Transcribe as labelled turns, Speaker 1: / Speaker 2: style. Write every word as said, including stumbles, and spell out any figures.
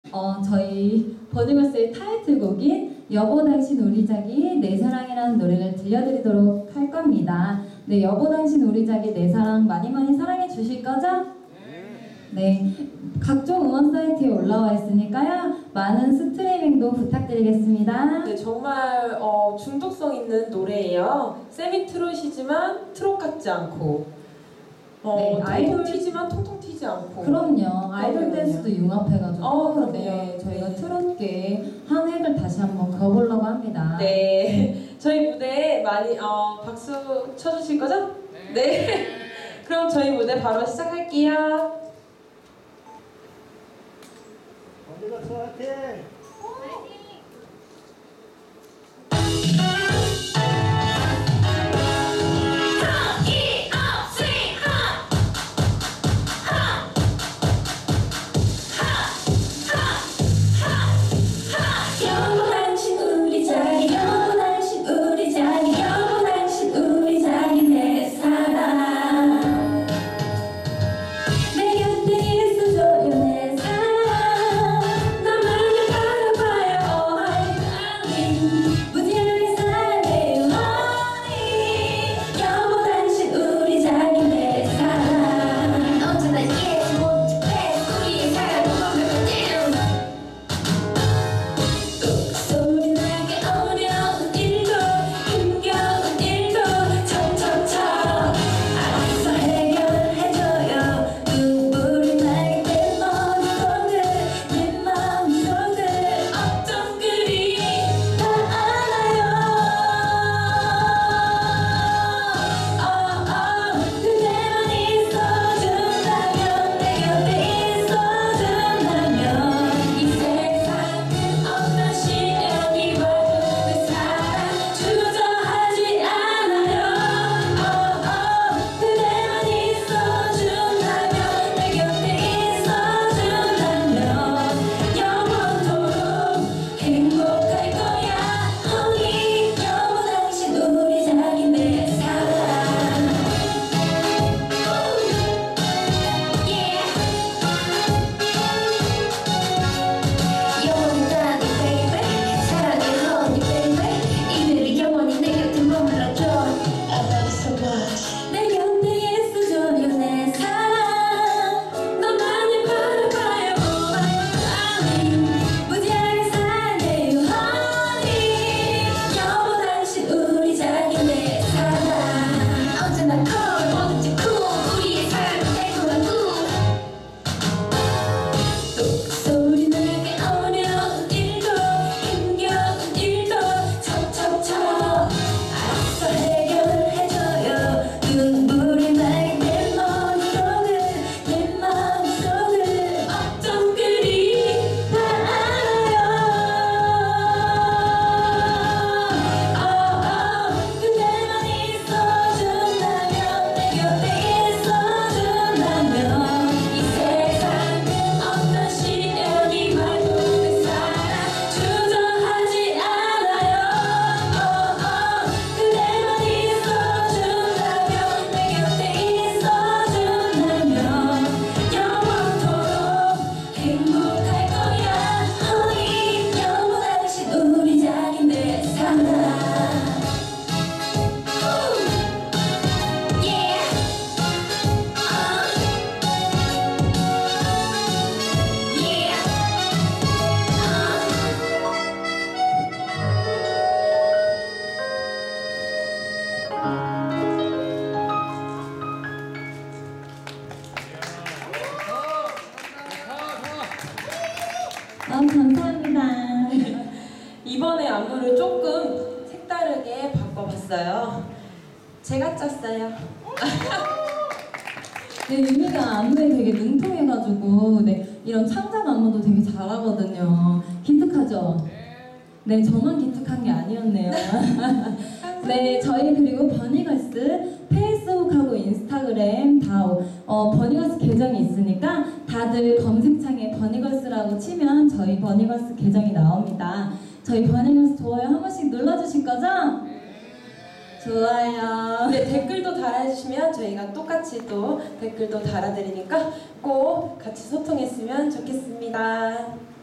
Speaker 1: 어, 저희 버니걸스의 타이틀곡인 여보 당신 우리 자기 내 사랑이라는 노래를 들려드리도록 할 겁니다. 네, 여보 당신 우리 자기 내 사랑 많이 많이 사랑해 주실 거죠? 네, 각종 음원 사이트에 올라와 있으니까요. 많은 스트리밍도 부탁드리겠습니다.
Speaker 2: 네, 정말 어, 중독성 있는 노래예요. 세미 트롯이지만 트롯 같지 않고 어,
Speaker 1: 네,
Speaker 2: 아이돌
Speaker 1: 아이돌-
Speaker 2: 튀지만 통통 튀지 않고.
Speaker 1: 그럼요. 아이돌
Speaker 2: 그럼요.
Speaker 1: 댄스도 융합해가지고
Speaker 2: 어, 그럼요.
Speaker 1: 네, 저희가
Speaker 2: 네.
Speaker 1: 트롯계 한 획을 다시 한번 그어보려고 합니다.
Speaker 2: 네, 저희 무대에 많이 어, 박수 쳐주실 거죠? 네. 그럼 저희 무대 바로 시작할게요.
Speaker 3: 버니걸스 화이팅!
Speaker 4: 여보 당신 우리 자기 여보 당신 우리 자기 여보 당신 우리 자기 내 사랑 내 곁에 있어줘요 내 사랑 너만을 바라봐요 oh my darling 무지하게 사랑해요 honey 여보 당신 우리 자기 내 사랑 언제나 yes want to pass 우리의 사랑은 완벽한 소리 나게 어려운 일도 힘겨운 일도 척척척 알아서 해결해줘요 눈물이 나게 내 머릿속을 내 마음속을 어쩜 그리 다 알아요 oh, oh, 그대만 있어준다면 내 곁에 있어준다면 이 세상은 어떤 시련이 와도 내 사랑 주저하지 않아요 oh, oh, 그대만 있어준다면 내 곁에 있어준다면 영원토록 행복할 거야 honey 여보 당신 우리 자기 내 사랑 영원히 자기 baby 사랑해 honey baby 이대로 영원히 내 곁에 머물러줘 I love you so much 내 곁에 있어줘요 내 사랑 너만을 바라봐요 oh my darling 무지하게 사랑해요 honey 여보 당신 우리 자기 내 사랑 언제나 cool 뭐든지 cool 우리의 사랑은 달콤한 꿈 소리 나게 어려운 일도 힘겨운 일도 척척척 알아서 해결해줘요 눈물이 나게 내 머릿속을 내 마음속을 어쩜 그리 다 알아요 oh, oh, 그대만 있어준다면 내 곁에 있어준다면 이 세상은 어떤 시련이 와도 내 사랑 주저하지 않아요 oh, oh, 그대만 있어준다면 내 곁에 있어준다면 영원토록 행복할 거야 honey 여보 당신 우리 자기 내 사랑 Yeah. Yeah.
Speaker 1: 아, 감사합니다.
Speaker 2: 이번에 안무를 조금 색다르게 바꿔봤어요. 제가 짰어요.
Speaker 1: 네, 유미가 안무에 되게 능통해가지고 네, 이런 창작 안무도 되게 잘하거든요. 기특하죠? 네, 저만 기특한 게 아니었네요. 네, 저희 그리고 버니걸스 페이스북하고 인스타그램 다 어, 버니걸스 계정이 있으니까 다들 검색창에 버니걸스라고 치면 저희 버니걸스 계정이 나옵니다. 저희 버니걸스 좋아요 한 번씩 눌러주실 거죠? 좋아요.
Speaker 2: 네, 댓글도 달아주시면 저희가 똑같이 또 댓글도 달아드리니까 꼭 같이 소통했으면 좋겠습니다.